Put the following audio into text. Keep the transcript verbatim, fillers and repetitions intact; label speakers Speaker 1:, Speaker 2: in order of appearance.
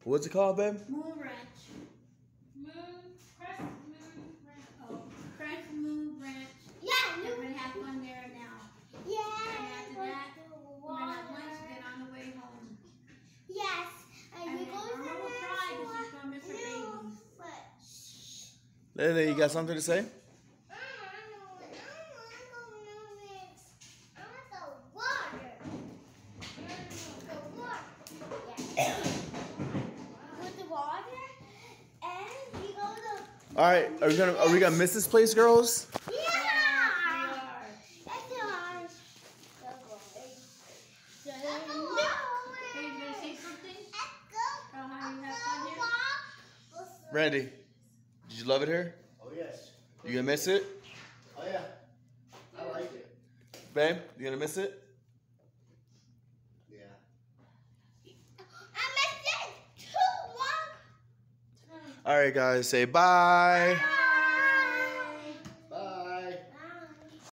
Speaker 1: What's it called, babe?
Speaker 2: Moon Ranch. Moon, Crest Moon Ranch. Oh, Crest Moon Ranch. Yeah, we're going to have fun there now. Yeah. And after that, we're going to have lunch and get on the way home. Yes. And, and then Mama will cry because she's going to miss her babies.
Speaker 1: Lele, you got something to say? All right, are we gonna are we gonna miss this place, girls?
Speaker 2: Yeah. Yes, we are. Hey, you gonna say something? About how you have fun here?
Speaker 1: Randy, did you love it here?
Speaker 3: Oh yes.
Speaker 1: You gonna miss it?
Speaker 3: Oh yeah. I like it.
Speaker 1: Babe, you gonna miss it?
Speaker 3: Yeah.
Speaker 1: All right, guys, say bye.
Speaker 2: Bye.